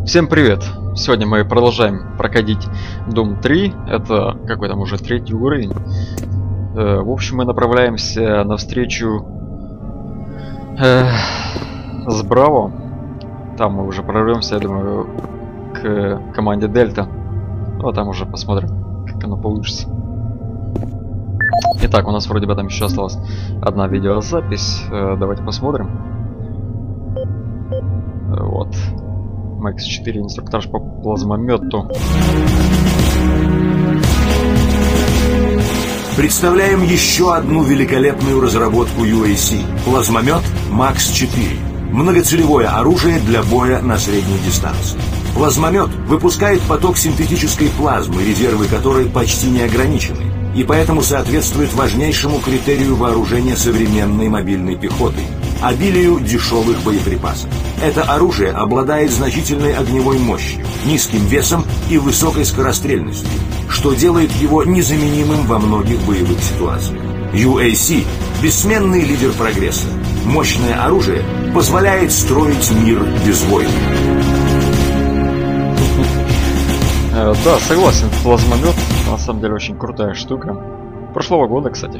Всем привет! Сегодня мы продолжаем проходить Doom 3. Это какой там уже 3-й уровень. В общем, мы направляемся навстречу с Браво. Там мы уже прорвемся, я думаю, к команде Дельта. Ну а там уже посмотрим, как оно получится. Итак, у нас вроде бы там еще осталась одна видеозапись. Давайте посмотрим. Вот. МХ-4, инструктаж по плазмомету. Представляем еще одну великолепную разработку UAC. Плазмомет МАКС-4. Многоцелевое оружие для боя на средней дистанции. Плазмомет выпускает поток синтетической плазмы, резервы которой почти не ограничены, и поэтому соответствует важнейшему критерию вооружения современной мобильной пехоты – обилию дешевых боеприпасов. Это оружие обладает значительной огневой мощью, низким весом и высокой скорострельностью, что делает его незаменимым во многих боевых ситуациях. UAC – бессменный лидер прогресса. Мощное оружие позволяет строить мир без войн. Да, согласен, плазмомет на самом деле очень крутая штука. Прошлого года, кстати.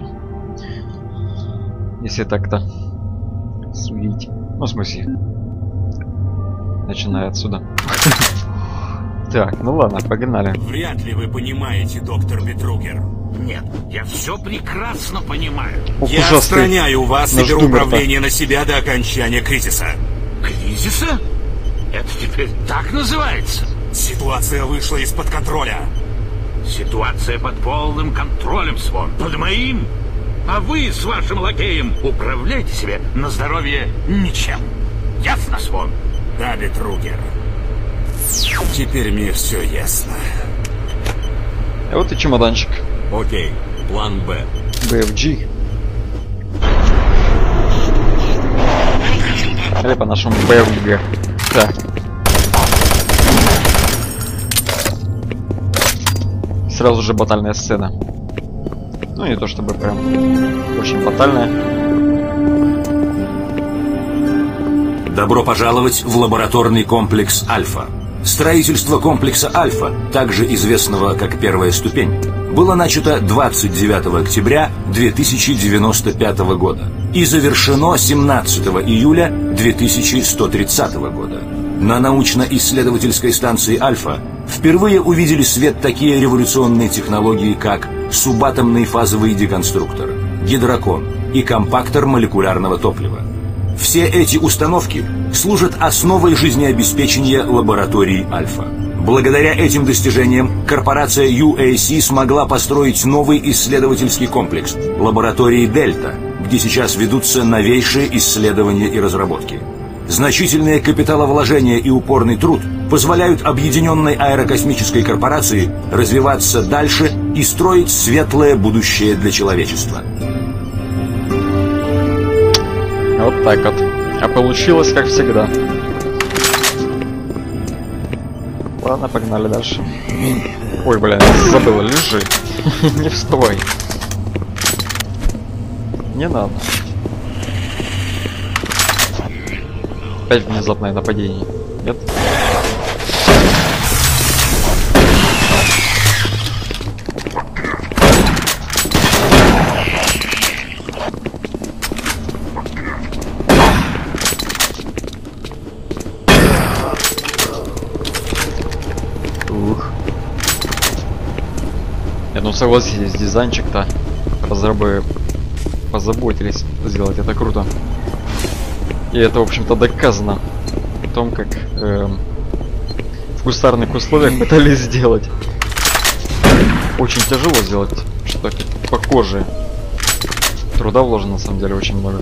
Если так-то судить. Ну, в смысле, начиная отсюда. Так, ну ладно, погнали. Вряд ли вы понимаете, доктор Бетругер. Нет, я все прекрасно понимаю. Я отстраняю вас и беру управление на себя до окончания кризиса. Кризиса? Это теперь так называется? Ситуация вышла из-под контроля. Ситуация под полным контролем, Свон. Под моим? А вы с вашим лакеем управляйте себе на здоровье ничем. Ясно, Свон? Да, Бетругер. Теперь мне все ясно. А вот и чемоданчик. Окей, план Б. BFG. Или по-нашему BFG. Так. Сразу же батальная сцена. Ну, не то чтобы прям очень батальная. Добро пожаловать в лабораторный комплекс Альфа. Строительство комплекса Альфа, также известного как Первая ступень, было начато 29 октября 2095 года и завершено 17 июля 2130 года. На научно-исследовательской станции Альфа впервые увидели свет такие революционные технологии, как субатомный фазовый деконструктор, гидрокон и компактор молекулярного топлива. Все эти установки служат основой жизнеобеспечения лабораторий Альфа. Благодаря этим достижениям корпорация UAC смогла построить новый исследовательский комплекс – лаборатории Дельта, где сейчас ведутся новейшие исследования и разработки. Значительные капиталовложения и упорный труд позволяют объединенной аэрокосмической корпорации развиваться дальше и строить светлое будущее для человечества. Вот так вот. А получилось как всегда. Ладно, погнали дальше. Ой, блин, забыл, лежи. Не вставай. Не надо. Опять внезапное нападение. Нет? Ух. Я ну согласитесь, дизайнчик-то разрабы позаботились сделать, это круто. И это, в общем-то, доказано в том, как в кустарных условиях пытались сделать. Очень тяжело сделать что-то похожее. Труда вложено, на самом деле, очень много.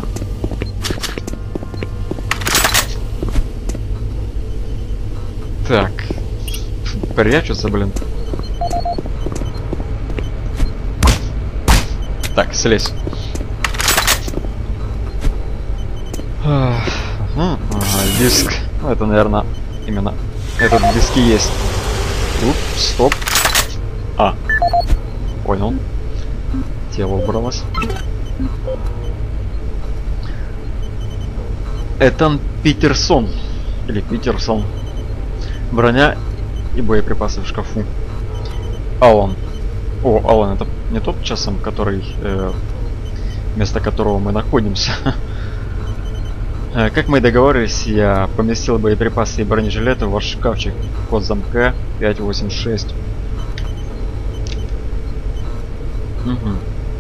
Так. Прячутся, блин. Так, слезь. Ага, диск. Ну, это, наверное, именно этот диск и есть. Уп, стоп. А. Понял. Тело убралось. Этан Питерсон. Или Питерсон. Броня и боеприпасы в шкафу. Алан. О, Алан, это не тот часом, который... место которого мы находимся. Как мы и договорились, я поместил боеприпасы и бронежилеты в ваш шкафчик. Код замка 586. Угу.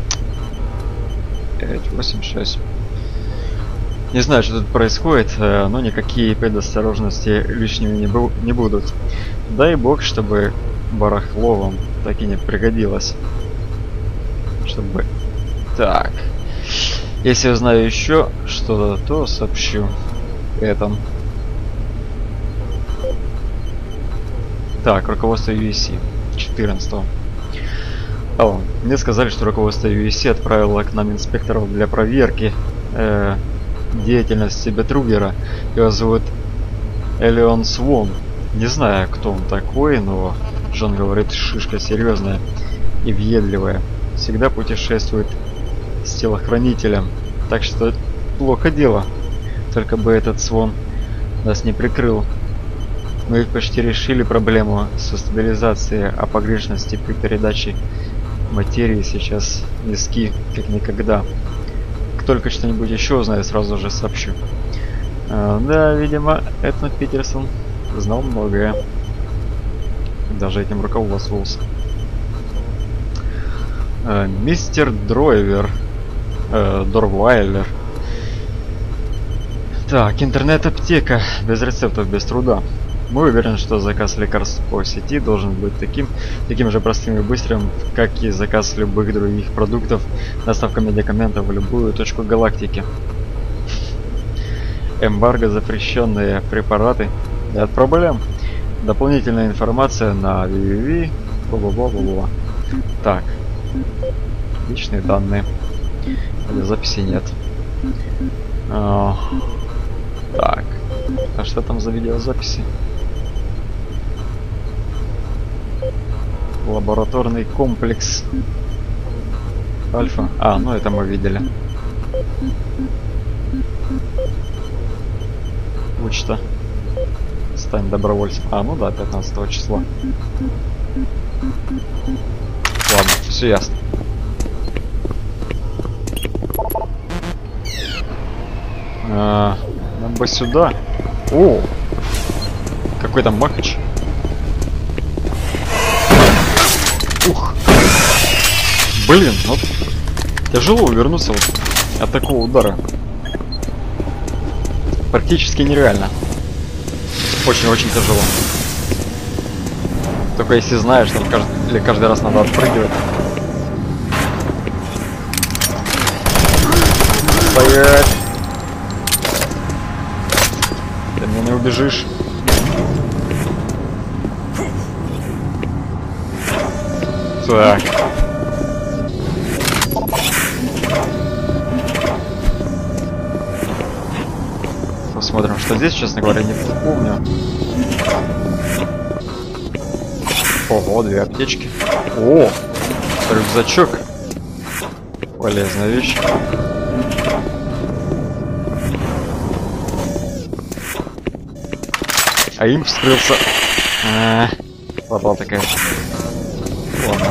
586. Не знаю, что тут происходит, но никакие предосторожности лишними не будут. Дай бог, чтобы барахло вам так и не пригодилось. Чтобы... Так. Если я знаю еще что-то, то сообщу этом. Так, руководство UEC 14-го. Мне сказали, что руководство UEC отправило к нам инспекторов для проверки деятельности Бетругера. Его зовут Элеон Свон. Не знаю, кто он такой, но Джон говорит, шишка серьезная и въедливая. Всегда путешествует с телохранителем. Так что плохо дело. Только бы этот Свон нас не прикрыл. Мы ведь почти решили проблему со стабилизацией, а погрешности при передаче материи сейчас низки, как никогда. Как только что-нибудь еще узнаю, сразу же сообщу. Да, видимо, Эдмунд Питерсон знал многое. Даже этим руководствовался. Мистер Дройвер. Дорвайлер. Так, интернет-аптека. Без рецептов, без труда. Мы уверены, что заказ лекарств по сети должен быть таким же простым и быстрым, как и заказ любых других продуктов, доставка медикаментов в любую точку галактики. Эмбарго, запрещенные препараты. Нет проблем. Дополнительная информация на www. Бла-бла-бла-бла-бла. Так. Личные данные. Записи нет. Так. А что там за видеозаписи? Лабораторный комплекс Альфа. А, ну это мы видели. Учта. Стань добровольцем. А, ну да, 15 числа. Ладно, все ясно. Нам бы сюда. О! Какой там махач. Ух! Блин, вот тяжело увернуться вот от такого удара. Практически нереально. Очень-очень тяжело. Только если знаешь, что каждый раз надо отпрыгивать. Стоять! Ты меня не убежишь. Так. Посмотрим, что здесь, честно говоря, не помню. Ого, 2 аптечки. О, рюкзачок. Полезная вещь. А им вскрылся. Слаба такая. Ладно.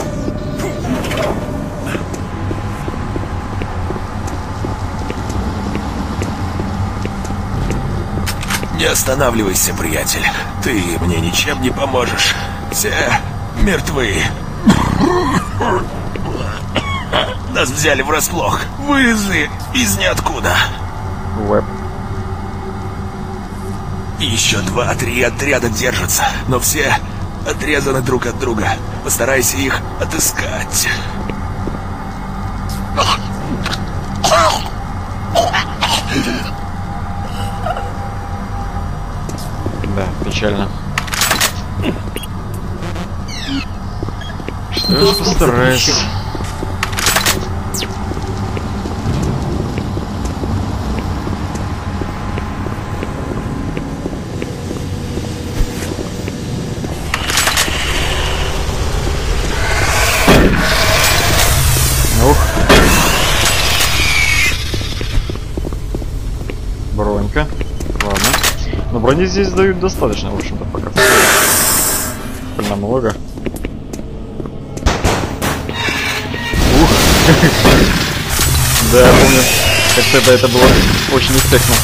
Не останавливайся, приятель. Ты мне ничем не поможешь. Все мертвы. Нас взяли врасплох. Вылезли из ниоткуда. Веб. Еще 2-3 отряда держатся, но все отрезаны друг от друга. Постарайся их отыскать. Да, печально. Что ж, постараюсь. Бронька. Ладно. Но брони здесь дают достаточно, в общем-то, пока. Блин, много. Ух. Да, я помню, как тогда это было очень эффектно.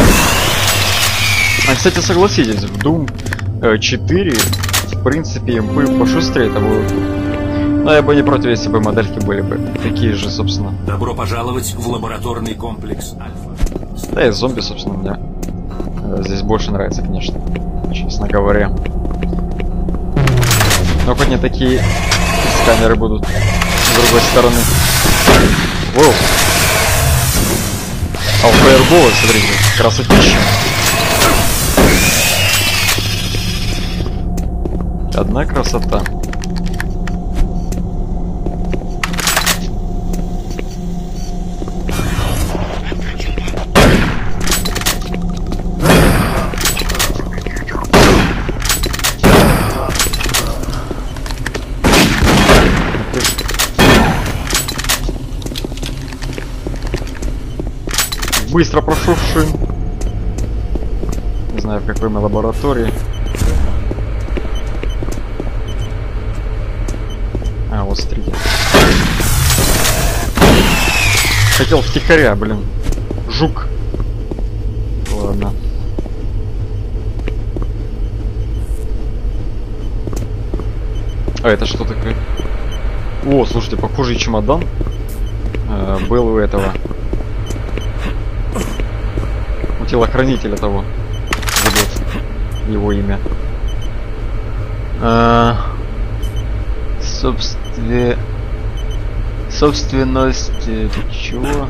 А, кстати, согласитесь, в Doom 4, в принципе, импы пошустрее это было. Но я бы не против, если бы модельки были бы такие же, собственно. Добро пожаловать в лабораторный комплекс Альфа. Да и зомби, собственно, мне здесь больше нравится, конечно, честно говоря. Но хоть не такие сканеры будут с другой стороны. Воу. А у фаербола, смотрите, красотища. Одна красота. Быстро прошуршим. Не знаю, в какой мы лаборатории. А, вот смотрите. Хотел втихаря, блин. Жук. Ладно. А это что такое? О, слушайте, похожий чемодан был у этого. У телохранителя того. Забыл его имя. Собственность... чего?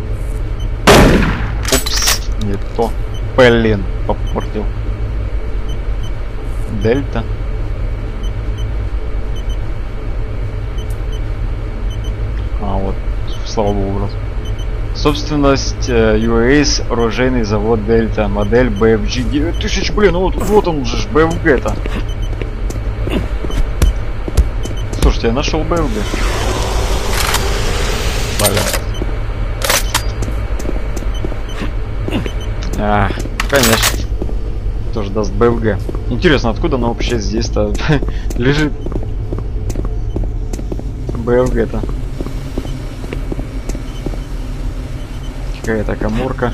Упс, не то. Блин, попортил. Дельта. А, вот, слава богу, раз. Собственность UAS, оружейный завод Дельта, модель BFG 9000, блин, ну вот он же, BFG-то. Слушайте, я нашел BFG. Блин. А, конечно. Тоже даст BFG. Интересно, откуда она вообще здесь-то лежит? BFG-то. Какая-то каморка.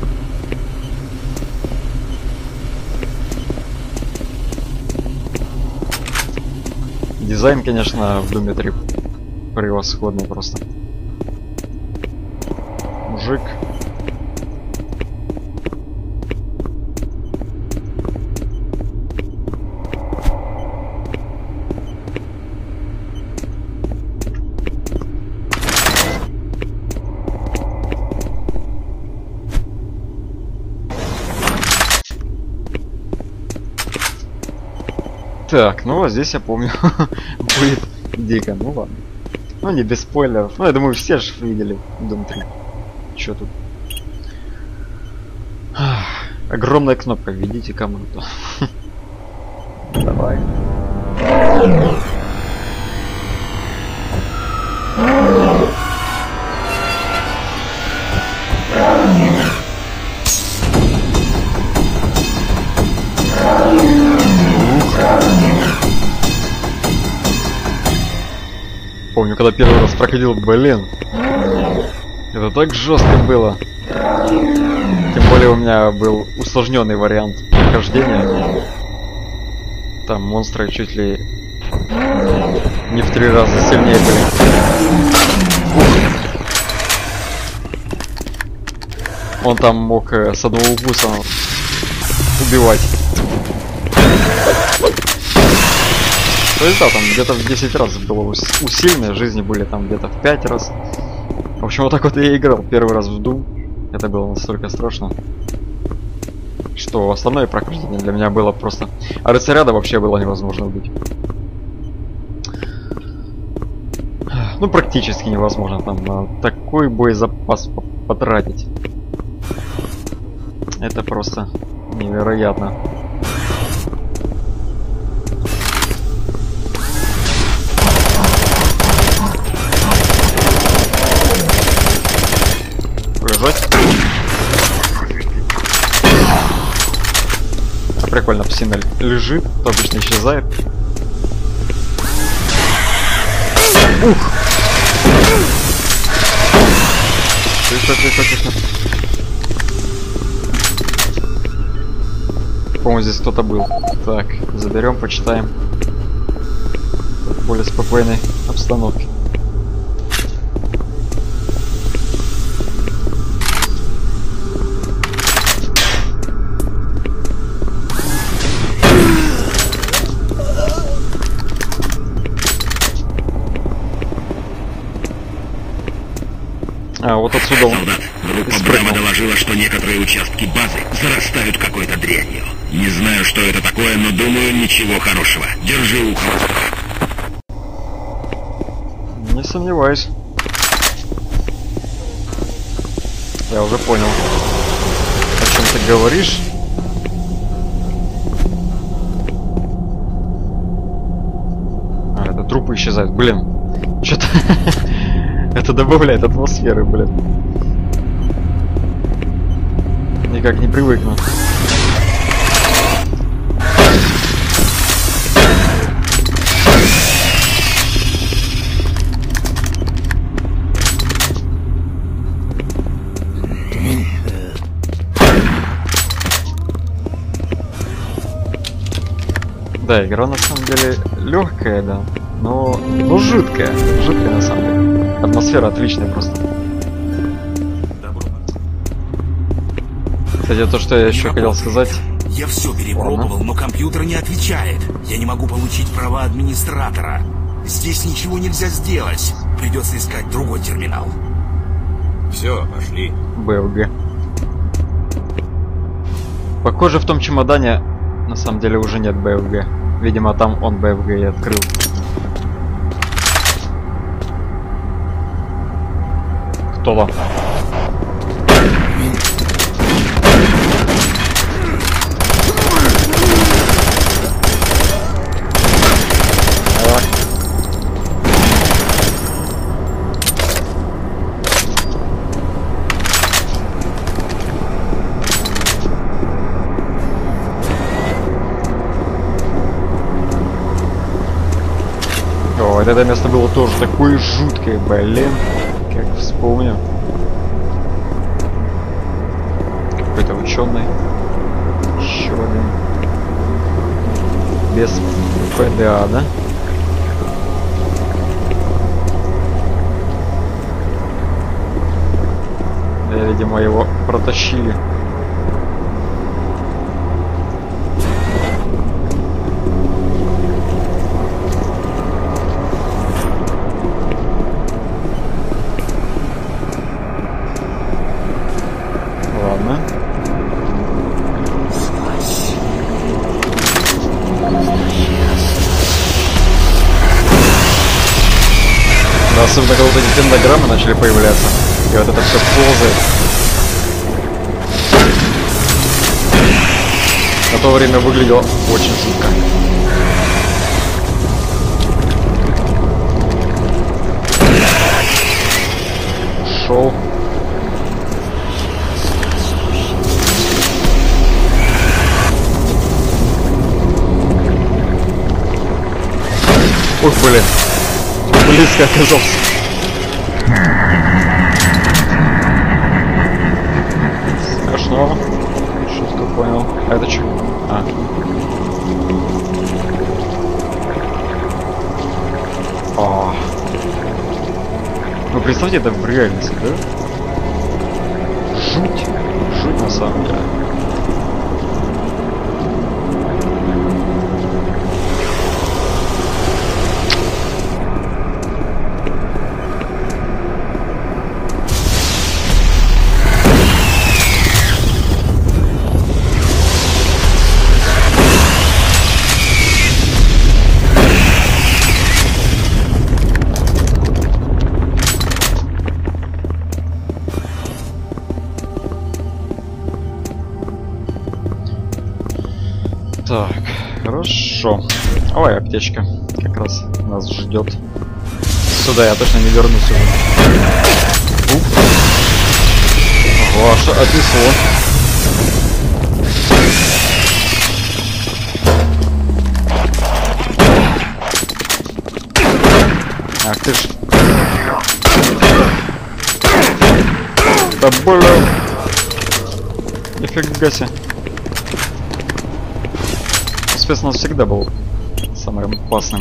Дизайн, конечно, в Doom 3 превосходный просто. Мужик. Так, ну вот здесь я помню будет дико, ну ладно. Ну не без спойлеров. Ну я думаю все же видели Doom 3. Чё тут? Огромная кнопка, введите кому-то. Давай. Помню, когда первый раз проходил, блин, это так жестко было. Тем более у меня был усложненный вариант прохождения. Там монстры чуть ли не в 3 раза сильнее были. Он там мог с одного укуса убивать. То есть да, там где-то в 10 раз было усиленное, жизни были там где-то в 5 раз. В общем, вот так вот я играл первый раз в Doom. Это было настолько страшно, что остальное прохождение для меня было просто... А рыцаря вообще было невозможно убить. Ну, практически невозможно там на такой боезапас потратить. Это просто невероятно. Лежать. Прикольно, псина лежит, то обычно исчезает. Ух! Тихо. По-моему, здесь кто-то был. Так, заберем, почитаем. В более спокойной обстановке. А, вот отсюда он. Группа Браво доложила, что некоторые участки базы зарастают какой-то дрянью. Не знаю, что это такое, но думаю, ничего хорошего. Держи ухо востро. Не сомневаюсь. Я уже понял, о чем ты говоришь. А, это трупы исчезают. Блин, что-то это добавляет атмосферы, блин. Никак не привыкну. Да, игра на самом деле легкая, да, но жуткая на самом деле. Атмосфера отличная просто. Кстати, то, что я еще хотел сказать. Я все перепробовал, но компьютер не отвечает. Я не могу получить права администратора. Здесь ничего нельзя сделать. Придется искать другой терминал. Все, пошли. БФГ. Похоже, в том чемодане на самом деле уже нет БФГ. Видимо, там он БФГ и открыл. Кто там? Вот это место было тоже такое жуткое, блин, как вспомню. Какой-то ученый. Еще один. Без ПДА, да? Да, видимо, его протащили. Особенно когда вот эти пентаграммы начали появляться, и вот это все ползает. На то время выглядело очень жутко. Шел. Ой, блин. Близко оказался. Смешно. Шутку понял. А это что? А. О. Вы представьте, это в реальности, да? Жуть. Жуть на самом деле. Так, хорошо. Ой, аптечка как раз нас ждет. Сюда я точно не вернусь уже. Ого, аж отнесло. Ах ты ж. Да блин. Нифига себе. Спец у нас всегда был самым опасным.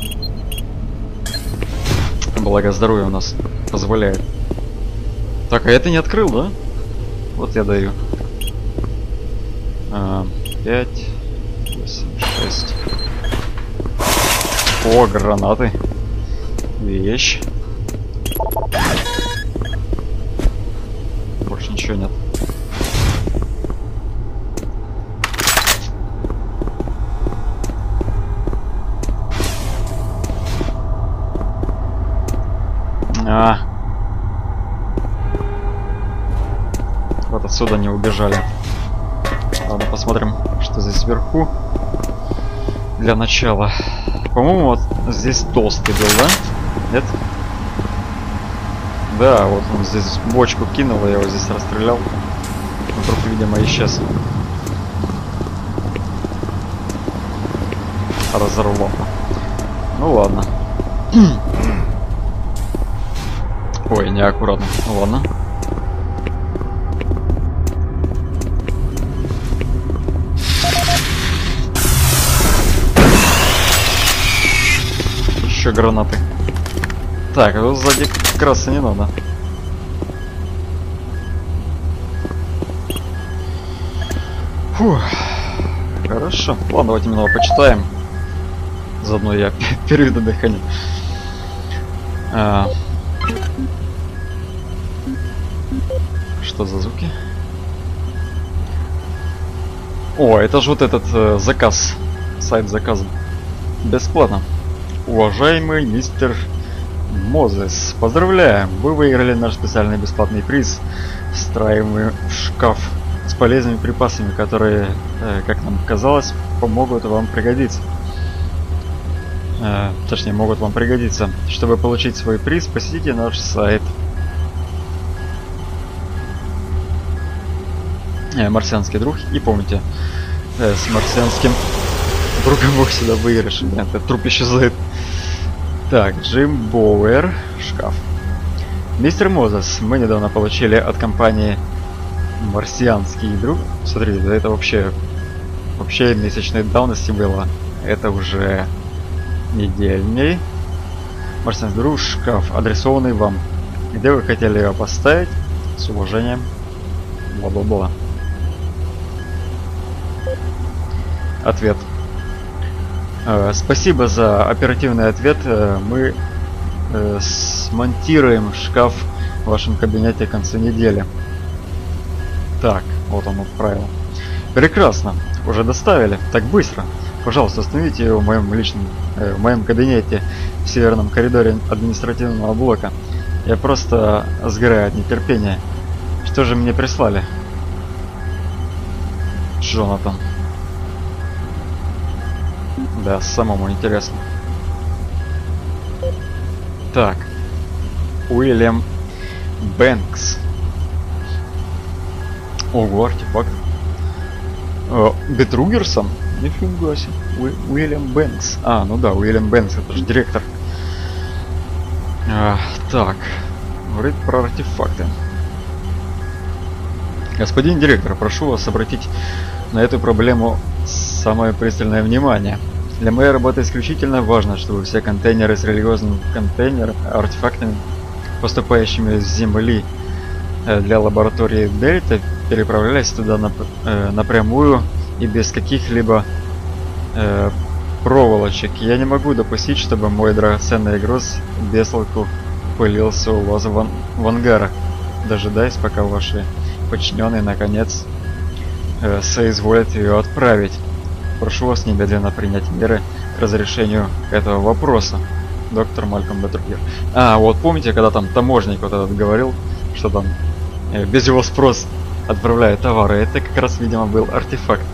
Благо здоровье у нас позволяет. Так, а это не открыл, да? Вот я даю. 5, 8, 6. О, гранаты. Вещь. Больше ничего нет. Вот отсюда не убежали. Ладно, посмотрим, что здесь вверху. Для начала. По-моему, вот здесь толстый был, да? Нет? Да, вот он здесь бочку кинул, я его здесь расстрелял. Вдруг, видимо, исчез. Разорвал. Ну ладно. Ой, неаккуратно. Ну ладно. Еще гранаты. Так, а тут сзади краса не надо. Фух. Хорошо. Ладно, давайте немного почитаем. Заодно я переведу дыхание. Что за звуки? О, это же вот этот заказ. Сайт заказа. Бесплатно. Уважаемый мистер Мозес, поздравляем! Вы выиграли наш специальный бесплатный приз, встраиваемый в шкаф с полезными припасами, которые, как нам казалось, помогут вам пригодиться. Точнее, могут вам пригодиться. Чтобы получить свой приз, посетите наш сайт. Марсианский друг. И помните, с марсианским другом вы всегда выигрыш. Этот труп исчезает. Так, Джим Боуэр, шкаф. Мистер Мозес, мы недавно получили от компании Марсианский друг. Смотрите, да это вообще месячной давности было. Это уже недельный. Марсианский друг, шкаф, адресованный вам. Где вы хотели его поставить? С уважением. Бла-бла-бла. Ответ. Спасибо за оперативный ответ. Мы смонтируем шкаф в вашем кабинете к концу недели. Так, вот он отправил. Прекрасно. Уже доставили. Так быстро. Пожалуйста, остановите его в моем кабинете в северном коридоре административного блока. Я просто сгораю от нетерпения. Что же мне прислали? Джонатан. Да, самому интересно. Так. Уильям Бэнкс. Ого, артефакт. Бетругерсом? Нифига себе. Уильям Бэнкс. А, ну да, Уильям Бэнкс, это же директор. Так. Говорит про артефакты. Господин директор, прошу вас обратить на эту проблему самое пристальное внимание. Для моей работы исключительно важно, чтобы все контейнеры с религиозными артефактами, поступающими с Земли для лаборатории Дельта, переправлялись туда напрямую и без каких-либо проволочек. Я не могу допустить, чтобы мой драгоценный груз без толку пылился у вас в ангарах, дожидаясь, пока ваши подчиненные наконец соизволят ее отправить. Прошу вас немедленно принять меры к разрешению этого вопроса. Доктор Малькольм Бетругер. А, вот помните, когда там таможник вот этот говорил, что там без его спроса отправляют товары. Это как раз, видимо, был артефакт.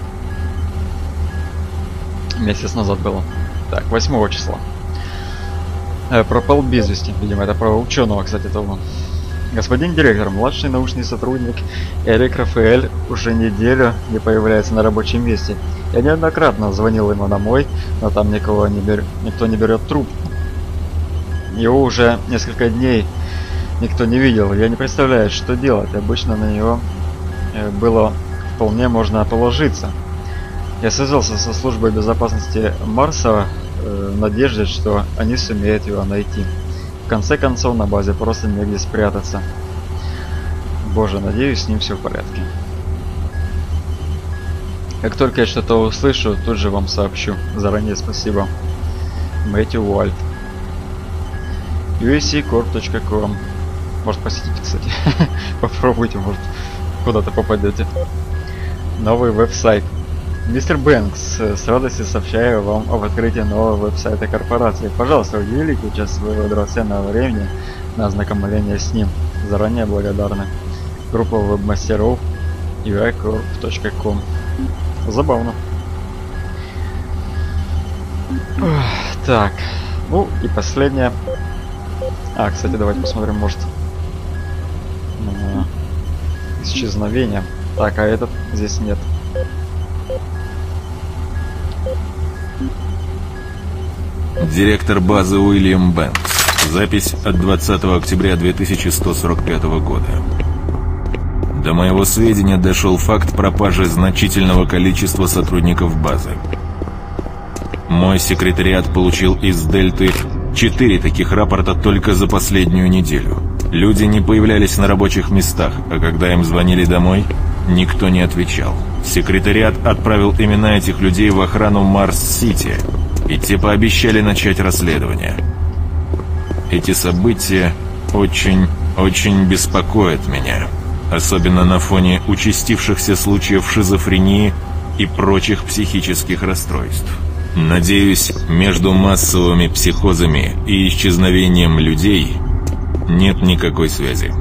Месяц назад было. Так, 8 числа. Пропал без вести. Видимо, это про ученого, кстати, того. Господин директор, младший научный сотрудник Эрик Рафаэль уже неделю не появляется на рабочем месте. Я неоднократно звонил ему домой, но там никто не берет трубку. Его уже несколько дней никто не видел. Я не представляю, что делать. Обычно на него было вполне можно положиться. Я связался со службой безопасности Марса в надежде, что они сумеют его найти. В конце концов, на базе просто негде спрятаться. Боже, надеюсь, с ним все в порядке. Как только я что-то услышу, тут же вам сообщу. Заранее спасибо. Мэтью Уальт. uscorp.com. Может, посетите, кстати. Попробуйте, может, куда-то попадете. Новый веб-сайт. Мистер Бэнкс, с радостью сообщаю вам об открытии нового веб-сайта корпорации. Пожалуйста, уделите часть своего драгоценного времени на ознакомление с ним. Заранее благодарны. Группа веб-мастеров uscorp.com. Забавно. Так, ну и последнее. Кстати, давайте посмотрим, может, исчезновение. Так, а этот здесь нет. Директор базы Уильям Бэнкс. Запись от 20 октября 2145 года. До моего сведения дошел факт пропажи значительного количества сотрудников базы. Мой секретариат получил из Дельты 4 таких рапорта только за последнюю неделю. Люди не появлялись на рабочих местах, а когда им звонили домой, никто не отвечал. Секретариат отправил имена этих людей в охрану Марс-Сити, и те пообещали начать расследование. Эти события очень беспокоят меня, особенно на фоне участившихся случаев шизофрении и прочих психических расстройств. Надеюсь, между массовыми психозами и исчезновением людей нет никакой связи.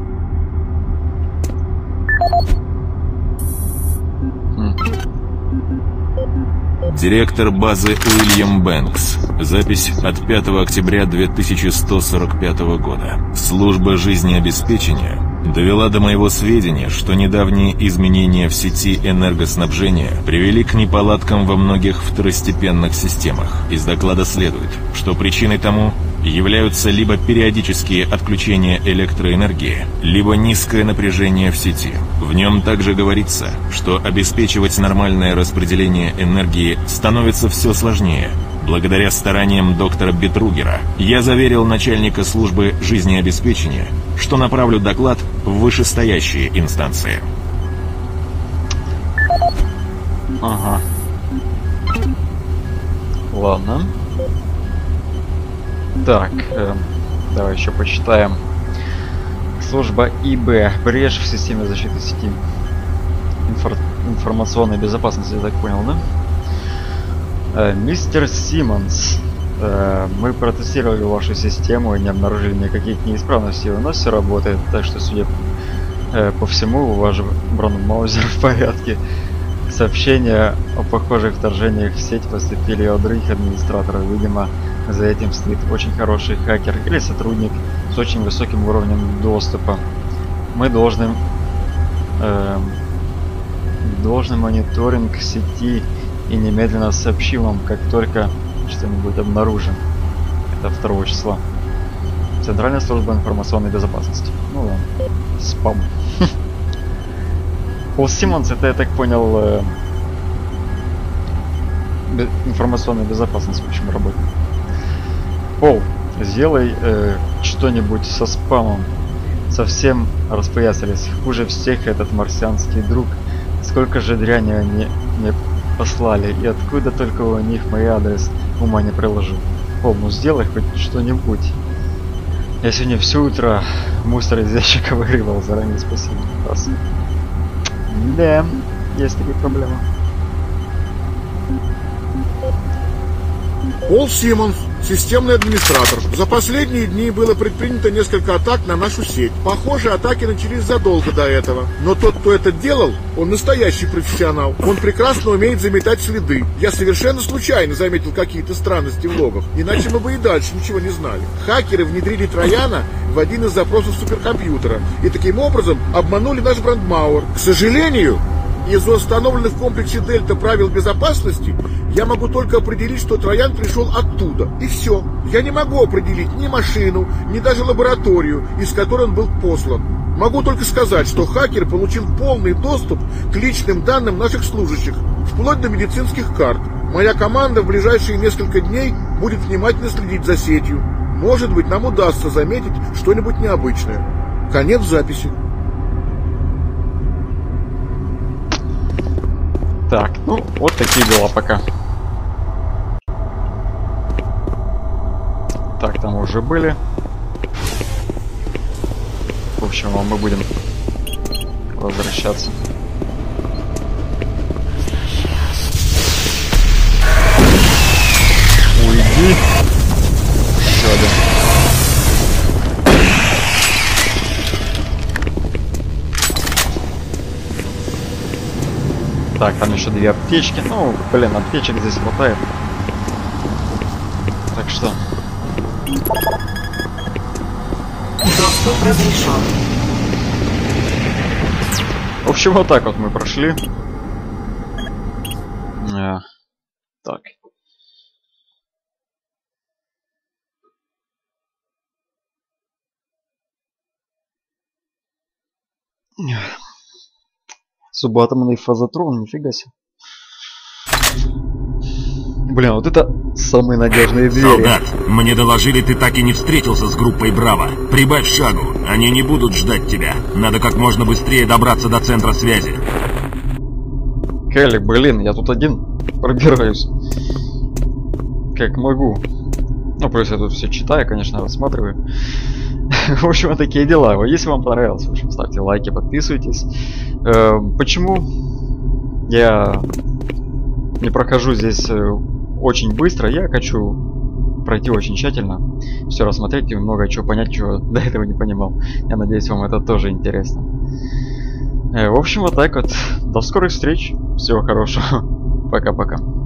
Директор базы Уильям Бэнкс. Запись от 5 октября 2145 года. Служба жизнеобеспечения довела до моего сведения, что недавние изменения в сети энергоснабжения привели к неполадкам во многих второстепенных системах. Из доклада следует, что причиной тому являются либо периодические отключения электроэнергии, либо низкое напряжение в сети. В нем также говорится, что обеспечивать нормальное распределение энергии становится все сложнее. Благодаря стараниям доктора Бетругера я заверил начальника службы жизнеобеспечения, что направлю доклад в вышестоящие инстанции. Ага. Ладно. Так, давай еще почитаем. Служба ИБ. Брешь в системе защиты сети. Информационной безопасности, я так понял, да? Мистер Симмонс, мы протестировали вашу систему и не обнаружили никаких неисправностей. У нас все работает, так что, судя по всему, ваш Бронмаузер в порядке. Сообщения о похожих вторжениях в сеть поступили от других администраторов. Видимо, за этим стоит очень хороший хакер или сотрудник с очень высоким уровнем доступа. Мы должны мониторинг сети и немедленно сообщим вам, как только что-нибудь обнаружим. Это 2 числа. Центральная служба информационной безопасности. Ну ладно. Спам. Пол Симмонс, это, я так понял, информационная безопасность, в общем, работает. Пол, сделай что-нибудь со спамом. Совсем распоясались. Хуже всех этот марсианский друг. Сколько же дряни они мне послали, и откуда только у них мой адрес, ума не приложу. Пол, ну сделай хоть что-нибудь. Я сегодня все утро мусор из ящика вырывал. Заранее спасибо. Раз. Да, есть такие проблемы. Пол Симмонс, системный администратор. За последние дни было предпринято несколько атак на нашу сеть. Похоже, атаки начались задолго до этого. Но тот, кто это делал, он настоящий профессионал. Он прекрасно умеет заметать следы. Я совершенно случайно заметил какие-то странности в логах. Иначе мы бы и дальше ничего не знали. Хакеры внедрили Трояна в один из запросов суперкомпьютера. И таким образом обманули наш Брандмауэр. К сожалению, Из установленных в комплексе Дельта правил безопасности я могу только определить, что Троян пришел оттуда. И все. Я не могу определить ни машину, ни даже лабораторию, из которой он был послан. Могу только сказать, что хакер получил полный доступ к личным данным наших служащих, вплоть до медицинских карт. Моя команда в ближайшие несколько дней будет внимательно следить за сетью. Может быть, нам удастся заметить что-нибудь необычное. Конец записи. Так, ну, вот такие дела пока. Так, там уже были. В общем, мы будем возвращаться. Уйди. Еще один. Так, там еще 2 аптечки. Ну, блин, аптечек здесь хватает. Так что... Доступ разрешен. В общем, вот так вот мы прошли. Так. Субатомный фазотрон, нифига себе. Блин, вот это самые надежные двери. Солдат, мне доложили, ты так и не встретился с группой Браво. Прибавь шагу, они не будут ждать тебя. Надо как можно быстрее добраться до центра связи. Келли, блин, я тут один пробираюсь. Как могу. Ну, плюс я тут все читаю, конечно, рассматриваю. В общем, вот такие дела. Если вам понравилось, в общем, ставьте лайки, подписывайтесь. Почему я не прохожу здесь очень быстро? Я хочу пройти очень тщательно, все рассмотреть и много чего понять, чего до этого не понимал. Я надеюсь, вам это тоже интересно. В общем, вот так вот. До скорых встреч. Всего хорошего. Пока-пока.